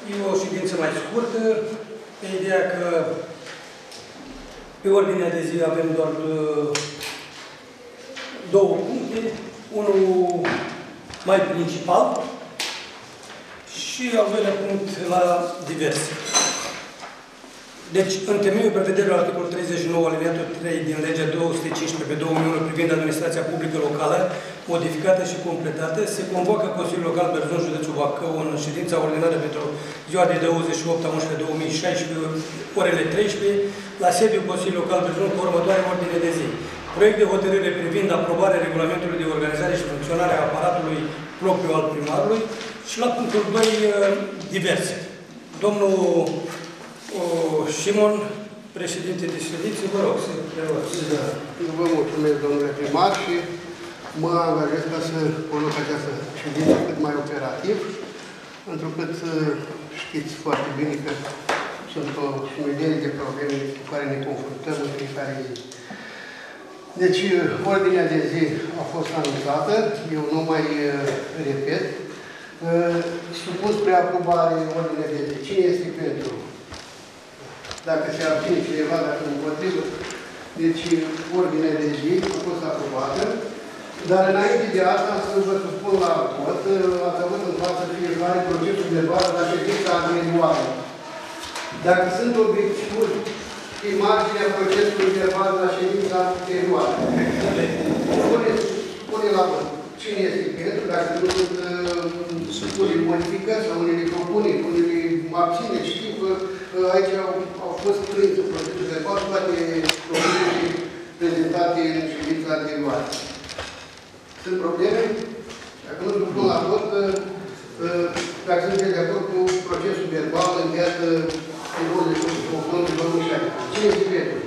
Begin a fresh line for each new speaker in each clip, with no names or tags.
E o ședință mai scurtă, pe ideea că pe ordinea de zi avem doar două puncte, unul mai principal și al doilea punct la diverse. Deci, în temeiul prevederilor articolul 39 alineatul 3 din legea 215 pe 2001 privind administrația publică locală, modificată și completată, se convocă Consiliul Local Berzun, județul Bacău, în ședința ordinară pentru ziua de 28/11/2016, orele 13, la sediul Consiliului Local Berzun, cu următoare ordine de zi. Proiect de hotărâre privind aprobarea regulamentului de organizare și funcționare a aparatului propriu al primarului și la punctul 2, diverse. Domnul Simon, președinte de ședință, vă rog să preluați.
Vă mulțumesc, domnule primar, și mă angajez ca să conduc această ședință cât mai operativ, întrucât știți foarte bine că sunt o sumedenie de probleme cu care ne confruntăm în fiecare zi. Deci, ordinea de zi a fost anunțată, eu nu mai repet. Supun spre aprobare ordinea de zi. Cine este pentru? Dacă se abține cineva, dacă nu împotrivă. Deci, ordinea de zi a fost aprobată. Dar înainte de asta, să vă supun la vot, ați avut în față fiecare procesul de vară la ședința anterioară. Dacă sunt obiecțiuni pe marginea procesului de vară la ședința anterioară, spune la vot. Cine este pentru? Dacă nu sunt unele modificări sau unele propuneri, unele abține, știu că aici au fost prinse procesul de vară toate propunerile prezentate în ședința anterioară. Sunt probleme? Dacă nu supun la vot, dacă sunteți de acord cu procesul verbal încheiat în 28/2016. Cine este pentru?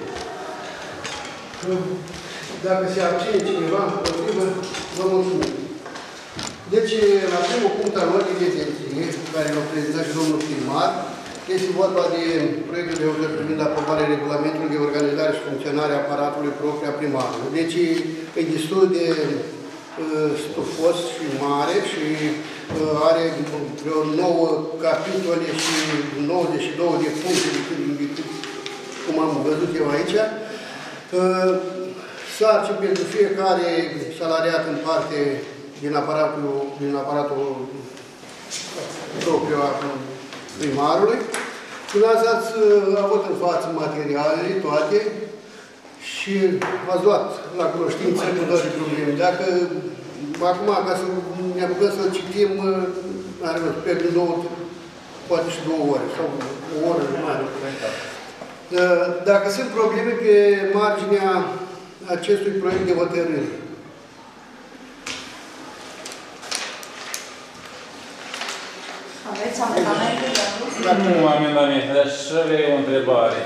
Dacă se abține cineva, împotrivă, vă mulțumim. Deci, la primul punct al ordinii de zi, care l-a prezentat și domnul primar, este vorba de proiectul de hotărâre privind aprobarea regulamentului de organizare și funcționare a aparatului propriu a primarului. Deci, e destul de stufos și mare și are vreo 9 capitole și 92 de puncte, cum am văzut eu aici. Sarcini pentru fiecare salariat în parte din aparatul propriu al primarului. Dumneavoastră ați avut în față materialele toate și v-ați luat la cunoștință cu toate probleme. Dacă acum, ca să ne apucăm să citim, are rost, pe poate și 2 ore, sau o oră mai. Dacă sunt probleme pe marginea acestui proiect de hotărâre.
Aveți amendamente de adus?
Nu amendamente, dar și o întrebare.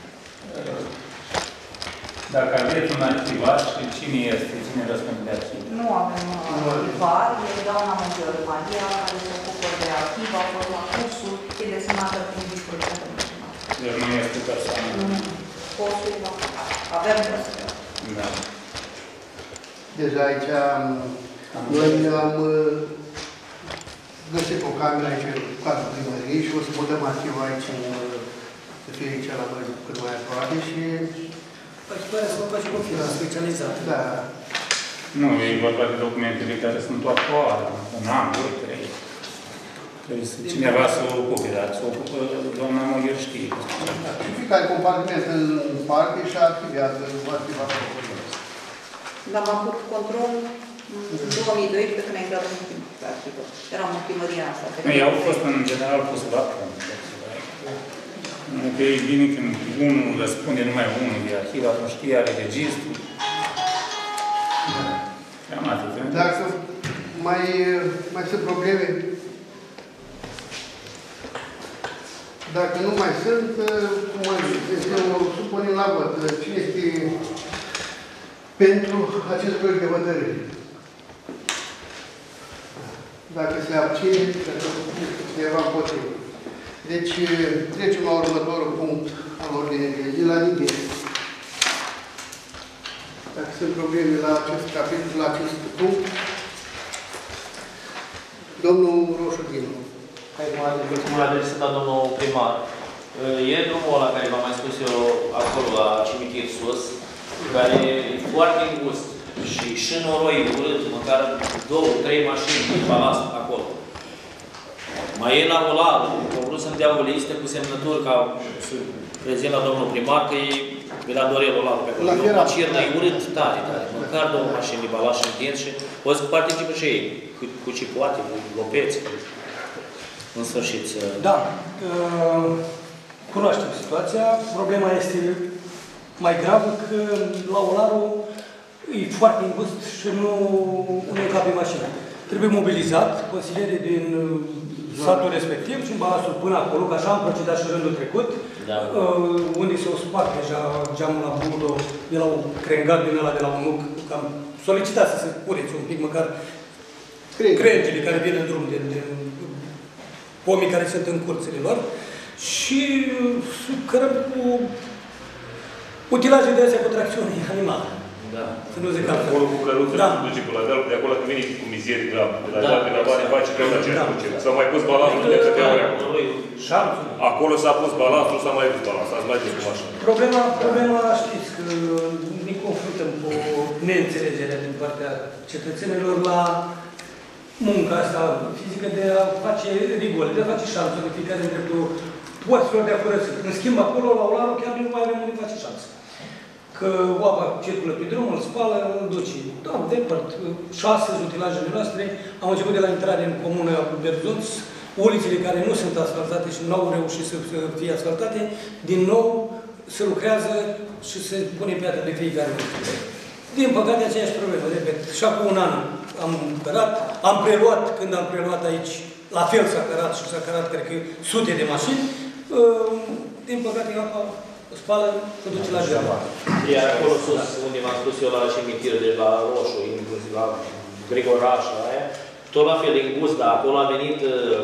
Dacă aveți un arhivar și cine este, cine răspunde de arhiv?
Nu avem arhivar, e doamna Măgioară Maria, care se ocupă de arhiv, a fost la cursul, e desemnată prin dispoziție.
Deci nu este persoană.
Postul, avem postul.
Da.
Deja aici noi am găsit o cameră aici în cadrul primăriei și o să mutăm arhivul aici, să fie aici la noi cât mai aproape și...
Păi, să vă faci o firmă specializată.
Da.
Nu, e vorba de documentele care sunt actuale, un an, 2, 3. Trebuie să cineva să o ocupe, dar să o ocupă doamna Măghior știe.
Fiecare compartiment în parte și arhivează,
Dar am avut control în 2012 când ai intrat în arhivă. Eram în primăria asta.
Ei au fost în general pus la punct. Că e bine când unul răspunde numai unul de arhiv, atunci știe, are registru. Cam atât.
Dacă mai sunt probleme, dacă nu mai sunt, cum am zis, o supunem la vot. Cine este pentru acest proiect de hotărâre? Dacă se abține, cineva împotrivă. Deci, trecem la următorul punct al ordinii de zi, la nimeni. Dacă sunt probleme la acest capitol, la acest punct, domnul Roșu Dinu.
Mulțumesc, adresat domnul primar. E drumul ăla care v-am mai spus eu acolo, la cimitir sus, care e foarte îngust și noroi urât, măcar 2-3 mașini de balast acolo. Mai e la Olar, au vrut să-mi dea o listă cu semnături ca să prezint la domnul primar că e la Dorel Olar pe acolo. E o cirnă, e urât tare. Măcar 2 mașini de balast și întins și o să participă și ei, cu cipoate, cu lopeți. În sfârșit.
Da. Cunoaștem situația. Problema este mai gravă că la Olarul e foarte îngust și nu încape mașina. Trebuie mobilizat consilierii din satul respectiv și în balastul până acolo, că așa am procedat și rândul trecut, da. Unde se o spart deja geamul la Budo, de la un crengat din ăla de la un nuc, că am solicitat să se cureți un pic, măcar crengile care vin în drum din pomii care sunt în curțile lor și cărăm cu utilaje de astea cu tracțiune animală.
Da.
Să nu zic altfel.
Acolo cu căruță, se duce pe la deal, de acolo că vine cu mizerii grav. De la de la bani face greu la cer duce. S-a mai pus balansul de către acolo. Acolo s-a pus balansul, s-a mai pus balansul. Ați mai dus cum așa.
Problema, știți, că ne confruntăm cu neînțelegerea din partea cetățenilor la munca asta fizică de a face rigole, de a face șanță de fiecare dintre porților de a curăți. În schimb, acolo, la Olarul, chiar nu mai avem unde face șanță. Că apa circulă pe drum, îl spală, îl duce. Da, depărt. 6 utilajele noastre. Am început de la intrare în comună Berzunț, ulițele care nu sunt asfaltate și nu au reușit să fie asfaltate, din nou se lucrează și se pune piatră de fiecare uliță. Din păcate, aceeași problemă, repet. Și acum un an am cărat, am preluat, când am preluat aici, la fel s-a cărat și s-a cărat, cred că, sute de mașini. Din păcate, apa spală, se duce la geamă.
Iar acolo sus, unde v-am spus eu la cimitir, de la Roșu, inclusiv la Grigoraș, la aia, tot la fel îngust, dar acolo a venit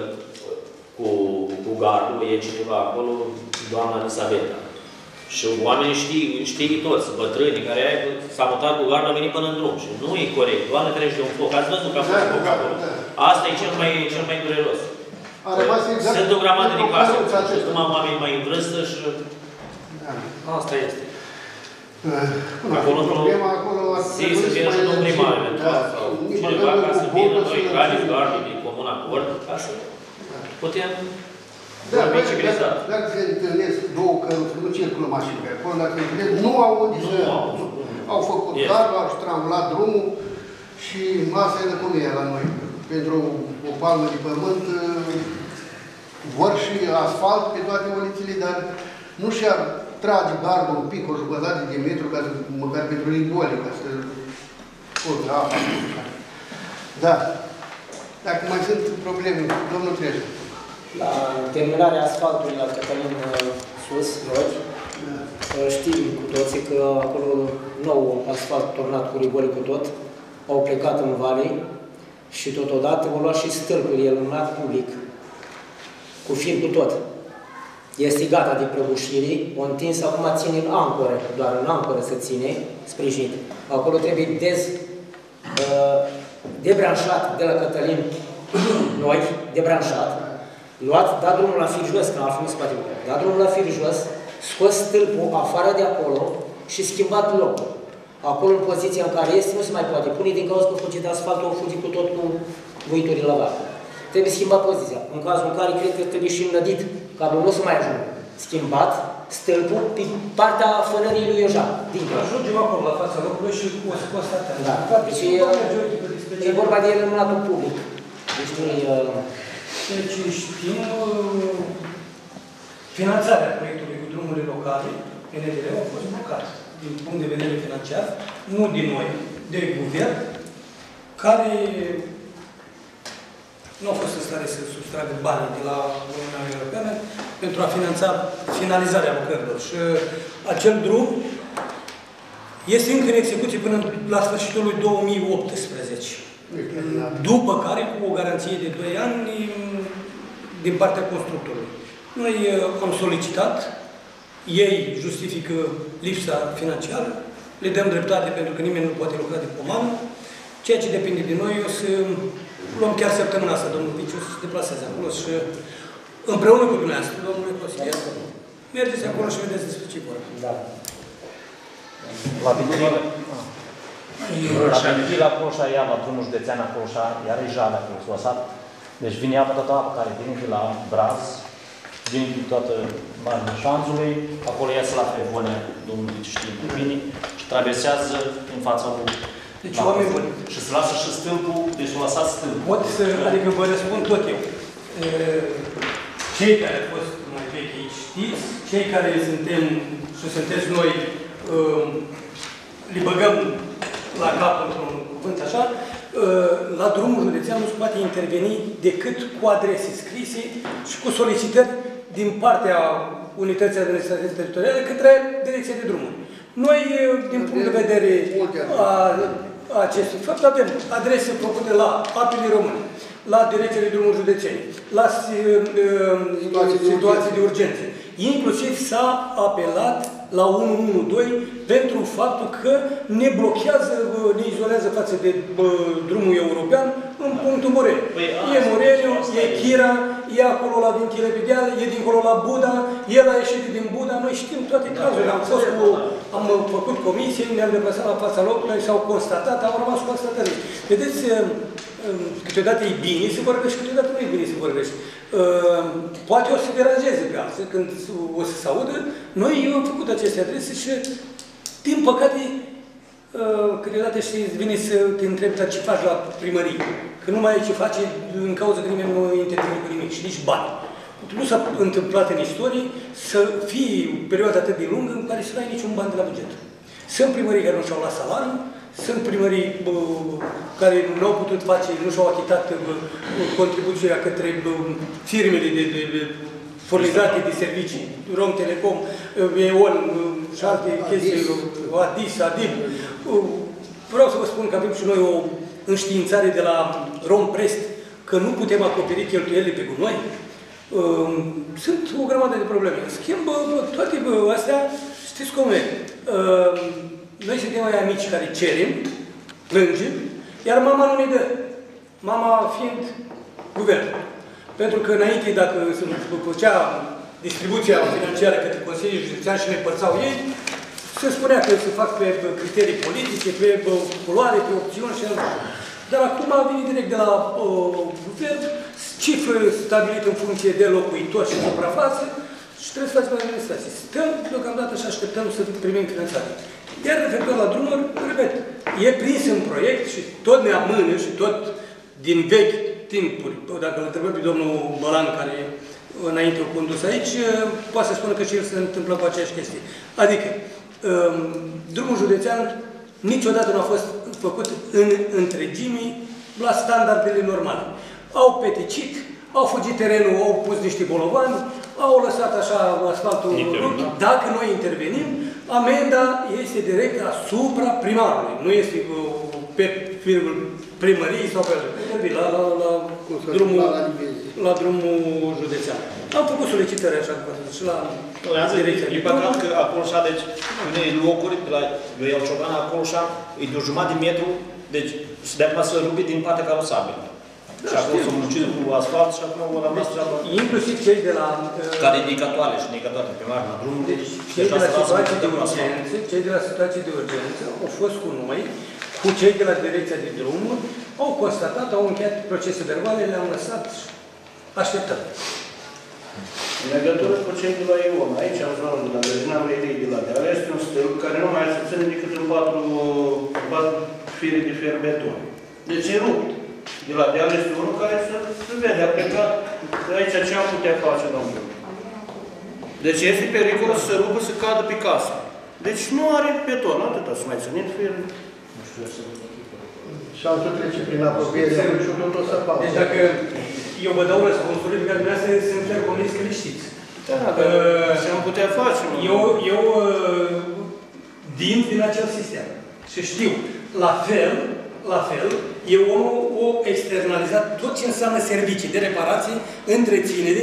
cu gardul, e cineva acolo, doamna Elisabeta. Și oamenii știi toți, bătrânii care s-a mutat cu gardul, a venit până în drum. Și nu e corect. Doamne, treci de un foc. Ați văzut că a fost foc acolo. Asta e cel mai dureros. Sunt o grămadă de case. Și numai oameni mai în vârstă și... Asta este. Acolo să vină și domnul primar, eventual, sau cineva ca să vină noi, care gardul din comun acord, ca să putem vorbi civilizat.
Dacă se întâlnesc două căruți, nu circulă mașini pe acolo, dacă se întâlnesc, nu au unde să... Au făcut gardul, au strangulat drumul și asta e de cum e la noi. Pentru o palmă de pământ vor și asfalt pe toate ulițele, dar nu și-ar trage gardul un pic, o jumătate de metru, ca să, măcar pentru rigole, ca să curgă apa. Da. Dacă mai sunt probleme, domnul Treje.
La terminarea asfaltului la Cătălin sus, Roci, știm cu toții că acolo nou asfalt turnat cu rigole cu tot, au plecat în vale și totodată au luat și stâlpul, el înalt public, cu fir cu tot. Este gata de prăbușire, o întins, acum ține în ancoră, doar în ancoră se ține, sprijinit. Acolo trebuie debranșat de la Cătălin, noi, debranșat, luat, dat drumul la fir jos, că altfel nu se poate lucra, dat drumul la fir jos, scos stâlpul afară de acolo și schimbat locul. Acolo, în poziția în care este, nu se mai poate pune din cauza că fuge de asfalt, o fuge cu tot cu vuiturile la vale. Trebuie schimbat poziția. În cazul în care cred că trebuie și înlădit, cablul nu se mai ajunge. Schimbat stâlpul pe partea fărării lui Iojan.
Ajungem acolo la fața locului și o să constatăm.
Da. Deci e vorba de iluminatul public. Deci nu e...
Deci știm finanțarea proiectului cu drumurile locale, PNDL, a fost blocat din punct de vedere financiar, nu din noi, de guvern, care nu au fost în stare să sustragă banii de la Uniunea Europeană pentru a finanța finalizarea lucrărilor. Și acel drum este încă în execuție până la sfârșitul lui 2018. După care, cu o garanție de 2 ani din partea constructorului. Noi am solicitat, ei justifică lipsa financiară, le dăm dreptate pentru că nimeni nu poate lucra de pomană. Ceea ce depinde de noi, o să luăm chiar săptămâna asta, domnul Viciu se deplasează acolo și împreună cu dumneavoastră, domnule consilier, mergeți acolo și vedeți despre ce vorba.
Da. La Binichi, la Coșa, iar la drumul județean la Coșa, iar e jale acolo, s-a lăsat. Deci vine apă toată apă care vine de la Braz, vine din toată marginea șanțului, acolo iasă la Frevone, domnul știe bine, și traversează în fața lui.
Deci oameni buni.
Și se lasă și stâlpul, deci l-a lăsat stâlpul.
Pot să, adică vă răspund tot eu. Cei care au fost mai vechi aici știți, cei care suntem și sunteți noi, le băgăm la cap într-un cuvânt așa, la drumul județean nu se poate interveni decât cu adrese scrise și cu solicitări din partea Unității Administrative Teritoriale către Direcția de Drumuri. Noi, din punct de vedere a acestui fapt, avem adrese făcute la Apele Române, la Direcția de Drumuri Județene, la situații de urgență. Inclusiv s-a apelat la 112 pentru faptul că ne blochează, ne izolează față de drumul european în punctul Moreniu. E Moreniu, e Chira, e acolo la din Chira pe deal, e dincolo la Buda, el a ieșit din Buda, noi știm toate cazurile. Am făcut comisie, ne-am deplasat la fața locului, s-au constatat, au rămas constatări. Vedeți, câteodată e bine să vorbești, câteodată nu e bine să vorbești. Poate o să deranjeze pe alții când o să se audă. Noi am făcut aceste adrese și, din păcate, câteodată vine să te întrebi, dar ce faci la primărie? Că nu mai ai ce face, în cauza că nimeni nu intervine cu nimic și nici bani. Nu s-a întâmplat în istorie să fie o perioadă atât de lungă în care să nu ai niciun ban de la buget. Sunt primării care nu și-au luat salariul, sunt primării care nu au putut face, nu și-au achitat contribuția către firmele de furnizate de servicii, Rom Telecom, EON și alte chestii, ADIS, ADIB. Vreau să vă spun că avem și noi o înștiințare de la Romprest că nu putem acoperi cheltuielile pe gunoi. Sunt o grămadă de probleme. În schimb, toate astea, știți cum e? Noi suntem mai amici care cerem, plângem, iar mama nu ne dă. Mama fiind guvernul. Pentru că înainte, dacă se făcea distribuția financiară către Consiliul Județean și ne părțau ei, se spunea că se fac pe criterii politice, pe culoare, pe opțiuni și așa. Dar acum vine direct de la guvern, cifră stabilită în funcție de locuitori și suprafață și trebuie să facem la administrație. Stăm deocamdată și așteptăm să primim finanțare. Iar referitor la drumuri, repet, e prins în proiect și tot ne amână și tot din vechi timpuri. Dacă îl întrebăm pe domnul Bălan, care înainte o condus aici, poate să spună că și el se întâmplă cu aceeași chestie. Adică, drumul județean niciodată nu a fost făcut în întregime la standardele normale. Au peticit, au fugit terenul, au pus niște bolovani, au lăsat așa asfaltul rupt. Dacă noi intervenim, amenda este direct asupra primarului. Nu este pe primării sau pe la drumul județean. Am făcut solicitări așa și la direcția.
E păcat că acolo așa, deci, unei locuri, la El Cioban, acolo așa, e de o jumătate de metru, deci se dea să rupi din partea carosabilă. Și acolo s-a muncit cu asfalt și acum au rămas treaba.
Inclusiv cei de la...
Care indicatoare și indicatoare pe marginea drumului.
Deci cei de la situații de urgență au fost cu noi, cu cei de la Direcția de Drumuri, au constatat, au încheiat procese verbale, le-am lăsat și așteptăm.
În legătură cu cei de la EON, aici am zonă de la Găzina Mării de la Deal, este un stâlp care nu mai se ține decât în patru fire de fer beton. Deci e rupt. De la Deal este unul care se vede, a plecat. Aici ce am putea face, domnule? Deci este pericolul să rupă, să cadă pe casă. Deci nu are beton, atâta să mai ținit fir. Nu știu să văd.
Și am tot trece prin apropiere, și tot să fac.
Deci dacă eu vă dau răspunsuri, pe care dumneavoastră sunt chiar convins că le știți.
Ce am putea face?
Eu din acel sistem. Și știu, la fel, eu o externalizat tot ce înseamnă servicii de reparație, întreținere,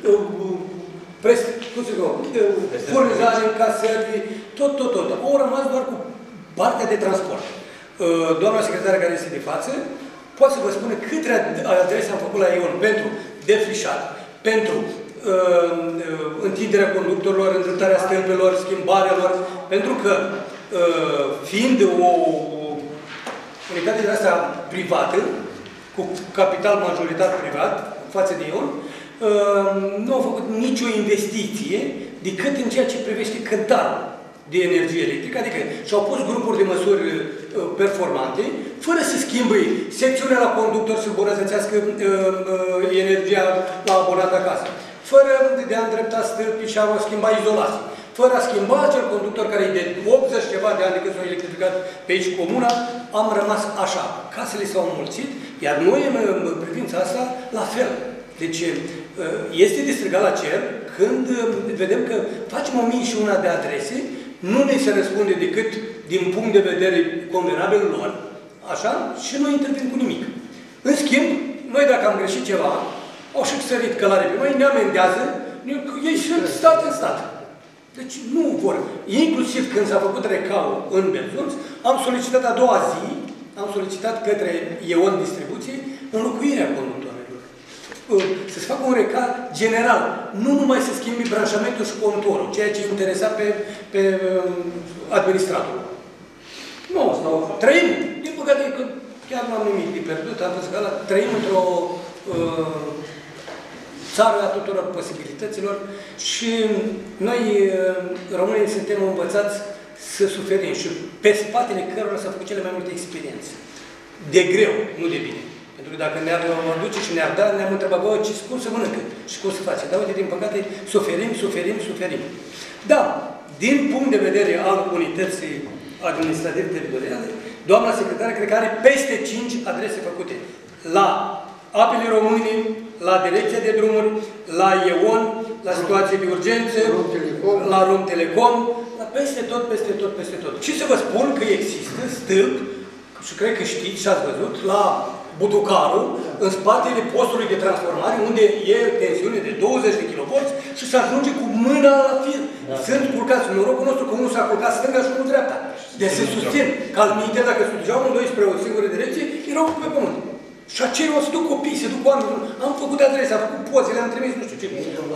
furnizare, încasări, tot. Au rămas doar cu partea de transport. Doamna secretară care este de față poate să vă spună câte adrese am făcut la ION pentru defrișat, pentru întinderea conductorilor, îndreptarea stâlpelor, schimbarelor, pentru că fiind o unitate de asta privată, cu capital majoritar privat, față de ION, nu au făcut nicio investiție decât în ceea ce privește cântarul de energie electrică, adică și-au pus grupuri de măsuri performante, fără să schimbe secțiunea la conductor să îmbunătățească energia la abonat acasă, fără de a îndrepta stâlpii și a schimba izolații, fără a schimba acel conductor care e de 80 ceva de ani de când s-au electrificat pe aici comuna, am rămas așa. Casele s-au înmulțit, iar noi în privința asta, la fel. Deci, este de strigat la cer când vedem că facem 1001 de adrese, nu ne se răspunde decât din punct de vedere convenabil lor, așa, și nu intervin cu nimic. În schimb, noi dacă am greșit ceva, au și sărit călare pe noi, ne amendează, ei sunt stat în stat. Deci nu vor. Inclusiv când s-a făcut recau în Belzunț, am solicitat a doua zi, am solicitat către ION Distribuție înlocuirea conductorilor. Să se facă un recal general, nu numai să schimbi branșamentul și contorul, ceea ce interesa pe administrator. Nu, trăim, din păcate că chiar nu am nimic de pierdut, am văzut că trăim într-o țară a tuturor posibilităților și noi, românii, suntem învățați să suferim și pe spatele cărora s-au făcut cele mai multe experiențe. De greu, nu de bine. Pentru că dacă ne-ar aduce și ne-ar da, ne-am întrebat, bă, cum se mănâncă și cum se face. Dar uite, din păcate, suferim. Da, din punct de vedere al unității administrativ-teritoriale, doamna secretară cred că are peste 5 adrese făcute la Apele Române, la Direcția de Drumuri, la ION, la situații de urgență, la Rom Telecom, peste tot. Și să vă spun că există stâlp, și cred că știți și ați văzut, la Butucaru, în spatele postului de transformare, unde e tensiune de 20 de kV și se ajunge cu mâna la fir. Da. Sunt culcați. Norocul nostru că unul s-a culcat stânga și unul dreapta. Deci se susțin. Că alminte, dacă se duceau amândoi spre o singură direcție, erau pe pământ. Și aceia se duc copii, se duc oameni. Am făcut adrese, am făcut poze, le-am trimis, nu știu ce.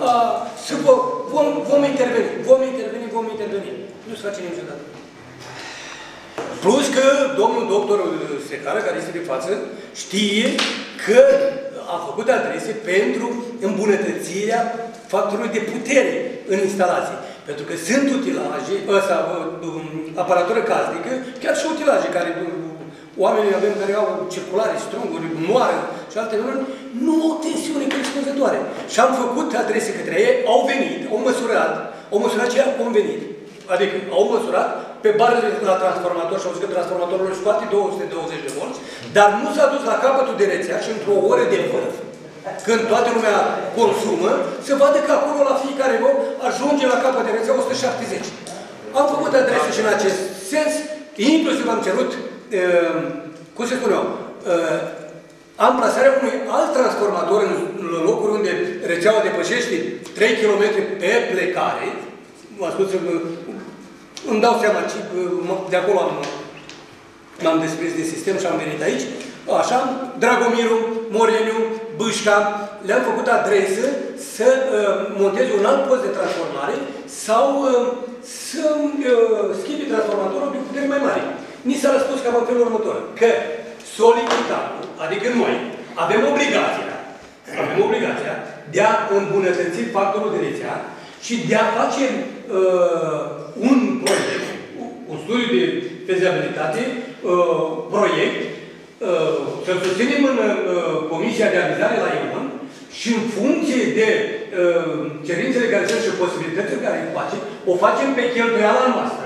Vom interveni. Nu se face niciodată. Plus că domnul doctor Secară, care este de față, știe că a făcut adrese pentru îmbunătățirea factorului de putere în instalații. Pentru că sunt utilaje, aparatură casnică, chiar și utilaje care oamenii avem care au circulare, strunguri, moară și alte lucruri, nu au tensiune corespunzătoare. Și am făcut adrese către ei, au venit, au măsurat ce a convenit. Adică au măsurat pe barele la transformator și au zis că transformatorul își scoate 220 de volți, dar nu s-a dus la capătul de rețea și într-o oră de vârf, când toată lumea consumă, se vadă că acolo la fiecare loc ajunge la capăt de rețea 170. Am făcut adrese și în acest sens, inclusiv am cerut, cum se spune eu, amplasarea unui alt transformator în locuri unde rețeaua depășește 3 km pe plecare. M-am spus, îmi dau seama, de acolo m-am desprins din sistem și am venit aici. Așa, Dragomiru, Moreniu, Bâșca, le-am făcut adresă să monteze un alt post de transformare sau să schimbe transformatorul de putere mai mare. Ni s-a răspuns cam în felul următor, că solicitatul, adică noi, avem obligația de a îmbunătăți factorul de rețea și de a face un proiect, un studiu de fezabilitate, proiect, să-l susținem în Comisia de Avizare la ION și în funcție de cerințele care sunt și posibilitățile care îi face, o facem pe cheltuiala noastră,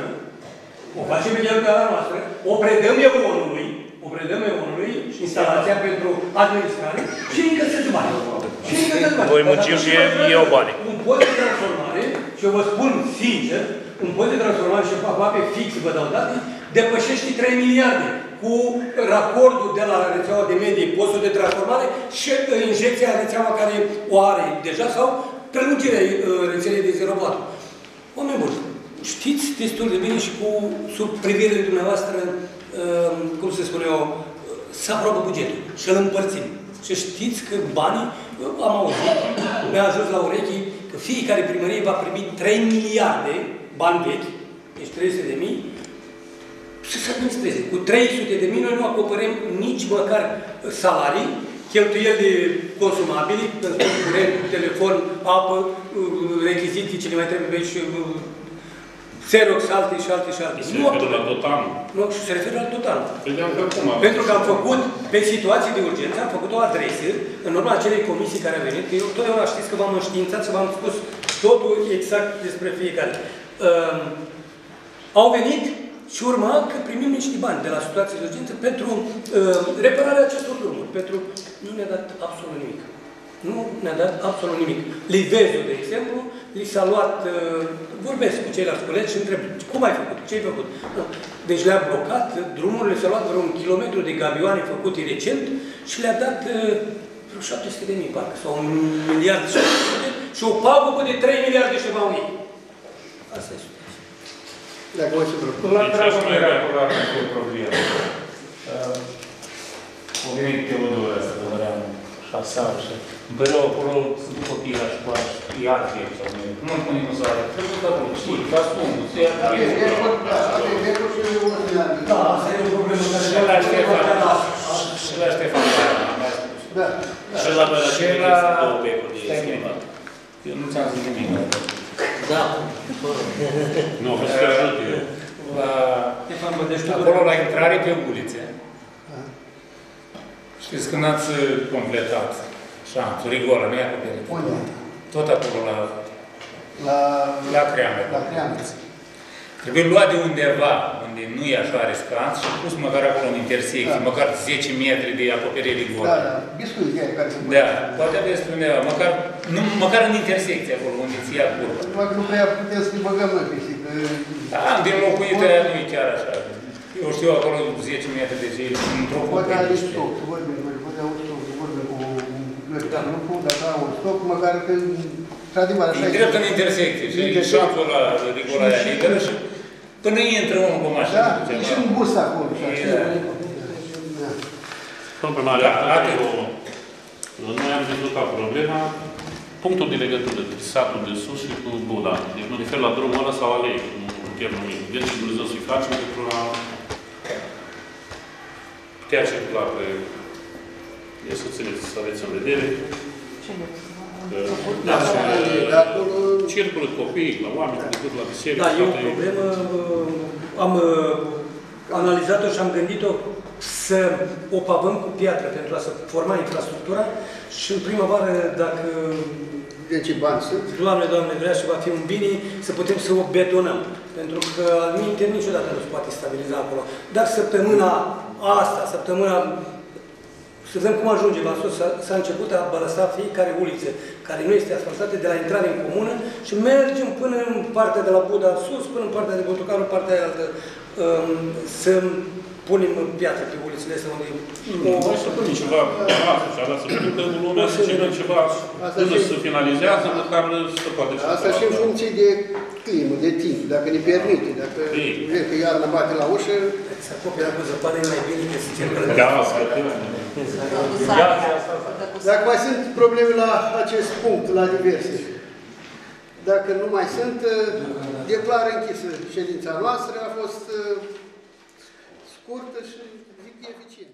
o predăm EON-ului, instalația pentru administrare și încălțeți bani.
Voi muncim și eu bani.
Un post de transformare, și eu vă spun sincer, un post de transformare și aproape fix, vă dau date, depășește 3 miliarde cu raportul de la rețeaua de medie, postul de transformare și injecția în rețeaua care o are deja sau prelungirea rețelei de 0,4. Oameni buni, știți destul de bine și cu sub privirile dumneavoastră, cum se spune eu, să aprobă bugetul și îl împărțim. Și știți că banii, am auzit, mi-a ajuns la urechi, că fiecare primărie va primi 3 miliarde bani vechi, deci 300.000, și să administreze. Cu 300.000 noi nu acoperăm nici măcar salarii, cheltuieli consumabili, pentru curent, telefon, apă, rechiziții, ce ne mai trebuie și Xerox, alte și alte și alte.
Se referă la tot anul.
Nu, și se referă la tot anul.
Pentru
că am făcut, pe situații de urgență, am făcut o adresă, în urma acelei comisii care a venit, că eu totdeauna știți că v-am înștiințat și v-am spus totul exact despre fiecare. Au venit și urma că primim niște bani de la situații de urgență pentru repararea acestor drumuri. Pentru nu ne-a dat absolut nimic. Nu ne-a dat absolut nimic. Livezul, de exemplu, li s-a luat, vorbesc cu ceilalți colegi și întreb, cum ai făcut? Ce ai făcut? Deci le-a blocat, drumurile s-a luat vreo 1 kilometru de gavioane făcute recent și le-a dat vreo 700.000, parcă, sau 1 miliard și o pagubă de 3 miliarde și ceva unii. Asta e.
Dacă mai se vreo.
La treabă nu era cu o problemă. O venit Teodora să dădăream 6 ani și îmi păreau acolo sunt copii la școală și iartă sau nu. Cum îmi pune cum să arăt? Trebuie să acolo, știi, ca spun, să ia
Da,
asta e o problemă.
Și la Ștefan. Și la Ștefan.
Da.
Și la noi la ce există 2 becuri de schimbat.
Eu nu ți-am zis nimic.
Da.
Nu, vreau să te ajut eu. Acolo la intrare pe ulițe. Știți, când ați completat șanțul, rigola, nu e acoperit. Tot acolo la Creangă. Trebuie luat de undeva, unde nu e așa riscant și pus măcar acolo în intersecție, măcar 10 metri de acoperire rigolă.
Da, da, biscuit care se
da, poate aveți undeva, măcar în intersecție acolo, unde ți ia curba.
Nu prea putem să-i băgăm noi pisică.
Da, din locuită aia nu e chiar așa. Eu știu acolo 10 metri de ce într-o cupă.
Poate are stoc, să vorbim, poate au stoc, să vorbim cu lucru, dacă au stoc, măcar că, într-adevăr, așa e.
Drept în intersecție și șanțul ăla, rigola aia liberă și până intră unul cu mașină.
Da, e și un bus acolo.
Domnul primar, noi am rezolvat problema, punctul de legătură de satul de sus și cu Buda. Deci mă refer la drumul ăla sau alei, cum putem numi. Deci Dumnezeu să-i facem pentru a putea circula pe... E să țineți, să aveți în vedere. Circulă copiii, la oameni, decât la biserică.
Da, e o problemă. Am analizat-o și am gândit-o să o pavăm cu piatră pentru a se forma infrastructura și în primăvară, dacă
deci bani sunt,
Doamne vrea și va fi un bine, să putem să o betonăm. Pentru că al minte niciodată nu se poate stabiliza acolo. Dar săptămâna asta, să vedem cum ajunge. V-am spus, s-a început a bălăsa fiecare uliță care nu este asfaltată de la intrare în comună și mergem până în partea de la Buda sus, până în partea de Botocarul, partea aia altă, să punem piatră pe ulițele astea unde...
Noi să punem ceva și avea să punem că lumea să țină ceva până să finalizează, măcar să poate ceva.
Asta și în funcție de climă, de timp, dacă ne permite, dacă vrem că iarna bate la ușă...
Să acopere cu zăpadă e mai bine că se cercă la...
Da, asta
Dacă mai sunt probleme la acest punct, la diverse. Dacă nu mai sunt, declară închisă ședința noastră, a fost scurtă și eficientă.